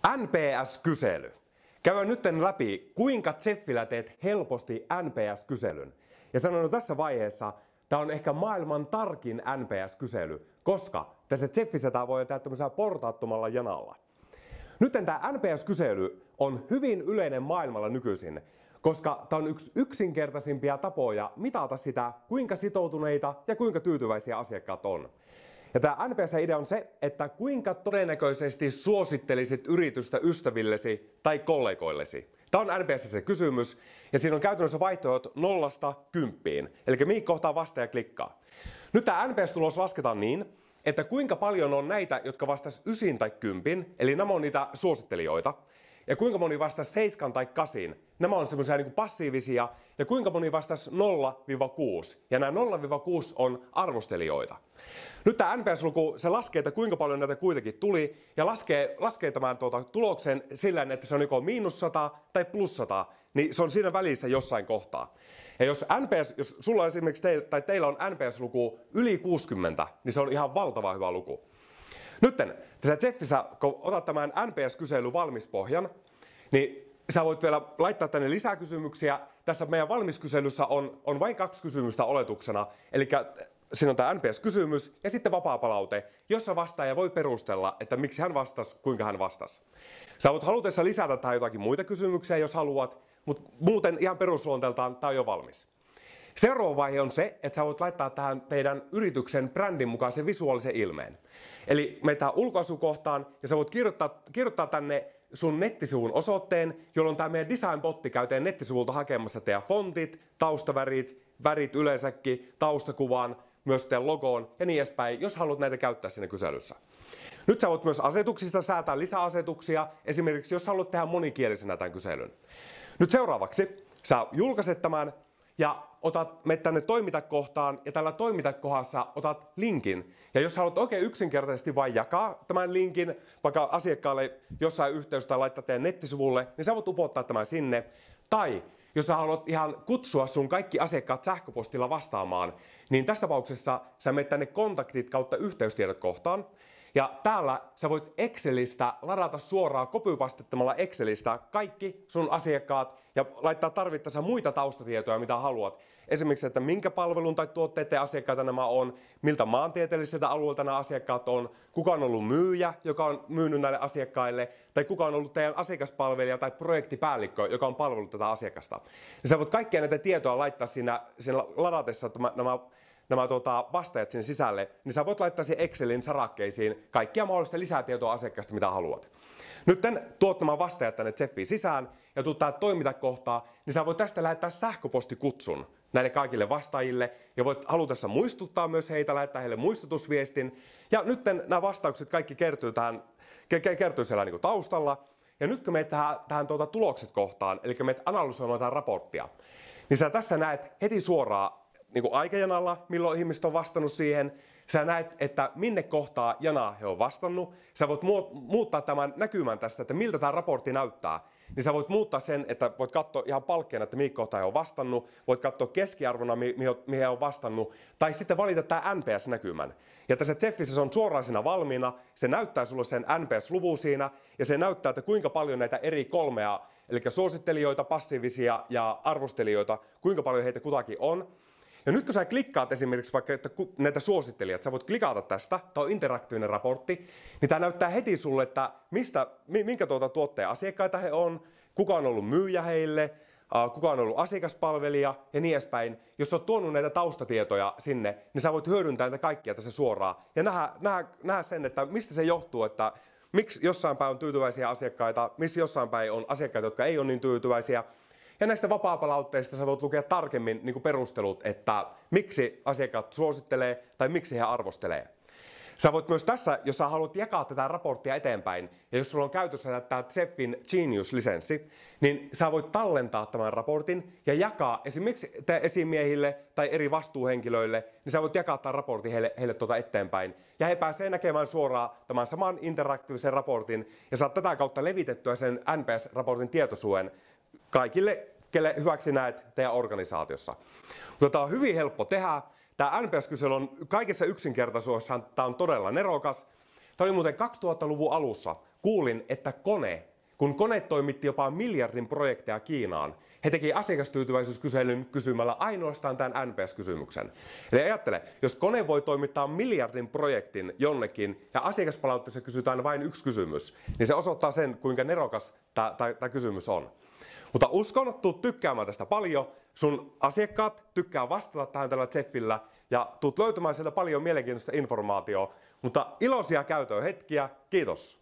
NPS-kysely. Käydään nyt läpi, kuinka Zeffillä teet helposti NPS-kyselyn. Ja sanon tässä vaiheessa, tämä on ehkä maailman tarkin NPS-kysely, koska tässä Zeffissä tämä voi tehdä tämmöisellä portaattomalla janalla. Nyt tämä NPS-kysely on hyvin yleinen maailmalla nykyisin, koska tämä on yksi yksinkertaisimpia tapoja mitata sitä, kuinka sitoutuneita ja kuinka tyytyväisiä asiakkaat on. Ja tämä NPS-idea on se, että kuinka todennäköisesti suosittelisit yritystä ystävillesi tai kollegoillesi. Tämä on NPS se kysymys, ja siinä on käytännössä vaihtoehdot 0–10. Eli mihin kohtaan vastaa ja klikkaa. Nyt tämä NPS-tulos lasketaan niin, että kuinka paljon on näitä, jotka vastas 9 tai 10, eli nämä on niitä suosittelijoita. Ja kuinka moni vastasi 7 tai 8, nämä on semmoisia niin kuin passiivisia, ja kuinka moni vastasi 0–6, ja nämä 0–6 on arvostelijoita. Nyt tämä NPS-luku, se laskee, että kuinka paljon näitä kuitenkin tuli, ja laskee tämän tuloksen sillä, että se on joko -100 tai +100, niin se on siinä välissä jossain kohtaa. Ja jos sulla esimerkiksi teillä on NPS-luku yli 60, niin se on ihan valtava hyvä luku. Nyt tässä Zeffissä, kun otat tämän NPS-kyselyn valmispohjan, niin sä voit vielä laittaa tänne lisää kysymyksiä. Tässä meidän valmiskyselyssä on vain 2 kysymystä oletuksena, eli siinä on tämä NPS-kysymys ja sitten vapaapalaute, jossa vastaaja voi perustella, että miksi hän vastasi, kuinka hän vastasi. Sä voit halutessa lisätä tähän jotakin muita kysymyksiä, jos haluat, mutta muuten ihan perusluonteeltaan tämä on jo valmis. Seuraava vaihe on se, että sä voit laittaa tähän teidän yrityksen brändin mukaisen visuaalisen ilmeen. Eli menet tähän ulkoasukohtaan ja sä voit kirjoittaa tänne sun nettisivun osoitteen, jolloin tämä meidän design-botti käy teidän nettisivulta hakemassa teidän fontit, taustavärit, värit yleensäkin, taustakuvan, myös teidän logoon ja niin edespäin, jos haluat näitä käyttää siinä kyselyssä. Nyt sä voit myös asetuksista säätää lisäasetuksia, esimerkiksi jos haluat tehdä monikielisenä tämän kyselyn. Nyt seuraavaksi sä julkaiset tämän ja menet tänne toimita-kohtaan ja tällä toimita-kohdassa otat linkin. Ja jos haluat oikein yksinkertaisesti vain jakaa tämän linkin vaikka asiakkaalle jossain yhteydessä tai laittaa teidän nettisivulle, niin sä voit upottaa tämän sinne. Tai jos sä haluat ihan kutsua sun kaikki asiakkaat sähköpostilla vastaamaan, niin tässä tapauksessa sä menet tänne kontaktit kautta yhteystiedot kohtaan. Ja täällä sä voit Excelistä ladata suoraan copypastettamalla Excelistä kaikki sun asiakkaat ja laittaa tarvittaessa muita taustatietoja, mitä haluat. Esimerkiksi, että minkä palvelun tai tuotteiden asiakkaita nämä on, miltä maantieteelliseltä alueelta nämä asiakkaat on, kuka on ollut myyjä, joka on myynyt näille asiakkaille, tai kuka on ollut teidän asiakaspalvelija tai projektipäällikkö, joka on palvellut tätä asiakasta. Ja sä voit kaikkia näitä tietoja laittaa siinä ladatessa nämä vastaajat sinne sisälle, niin sä voit laittaa siihen Excelin sarakkeisiin kaikkia mahdollista lisätietoa asiakkaasta, mitä haluat. Nyt tuot nämä vastaajat tänne Zeffiin sisään ja tuut tähän toimintakohtaan, niin sä voit tästä lähettää sähköpostikutsun näille kaikille vastaajille ja voit halutessa muistuttaa myös heitä, lähettää heille muistutusviestin. Ja nyt nämä vastaukset kaikki kertyy siellä niin kuin taustalla. Ja nyt kun menet tähän tulokset kohtaan, eli menet analysoimaan tätä raporttia, niin sä tässä näet heti suoraan niin kuin aikajanalla, milloin ihmiset on vastannut siihen. Sä näet, että minne kohtaa janaa he on vastannut. Sä voit muuttaa tämän näkymän tästä, että miltä tämä raportti näyttää. Niin sä voit muuttaa sen, että voit katsoa ihan palkkeena, että mihin kohtaan he on vastannut. Voit katsoa keskiarvona, mihin he on vastannut. Tai sitten valita tämä NPS-näkymän. Ja tässä Zeffissä se on suoraan siinä valmiina. Se näyttää sulle sen NPS-luvun siinä. Ja se näyttää, että kuinka paljon näitä eri 3, eli suosittelijoita, passiivisia ja arvostelijoita, kuinka paljon heitä kutakin on. Ja nyt kun sä klikkaat esimerkiksi vaikka näitä suosittelijat, sä voit klikata tästä, tämä on interaktiivinen raportti, niin tämä näyttää heti sulle, että minkä tuotteen asiakkaita he on, kuka on ollut myyjä heille, kuka on ollut asiakaspalvelija ja niin edespäin. Jos sä oot tuonut näitä taustatietoja sinne, niin sä voit hyödyntää näitä kaikkia tässä suoraan ja nähdä sen, että mistä se johtuu, että miksi jossain päin on tyytyväisiä asiakkaita, missä jossain päin on asiakkaita, jotka ei ole niin tyytyväisiä. Ja näistä vapaapalautteista sä voit lukea tarkemmin niin kuin perustelut, että miksi asiakkaat suosittelee tai miksi he arvostelee. Sä voit myös tässä, jos sä haluat jakaa tätä raporttia eteenpäin, ja jos sulla on käytössä tämä Zeffin Genius-lisenssi, niin sä voit tallentaa tämän raportin ja jakaa esimerkiksi esimiehille tai eri vastuuhenkilöille, niin sä voit jakaa tämän raportin heille eteenpäin. Ja he pääsee näkemään suoraan tämän saman interaktiivisen raportin, ja saat tätä kautta levitettyä sen NPS-raportin tietosuojan kaikille, kelle hyväksi näet teidän organisaatiossa. Tämä on hyvin helppo tehdä. Tämä NPS-kysely on kaikessa yksinkertaisuudessaan, tämä on todella nerokas. Tämä oli muuten 2000-luvun alussa, kuulin, että kun kone toimitti jopa miljardin projekteja Kiinaan, he teki asiakastyytyväisyyskyselyn kysymällä ainoastaan tämän NPS-kysymyksen. Eli ajattele, jos kone voi toimittaa miljardin projektin jonnekin ja asiakaspalautteessa kysytään vain yksi kysymys, niin se osoittaa sen, kuinka nerokas tämä kysymys on. Mutta uskon, että tuut tykkäämään tästä paljon. Sun asiakkaat tykkää vastata tähän tällä Zeffillä ja tuut löytämään sieltä paljon mielenkiintoista informaatiota. Mutta iloisia käytön hetkiä. Kiitos!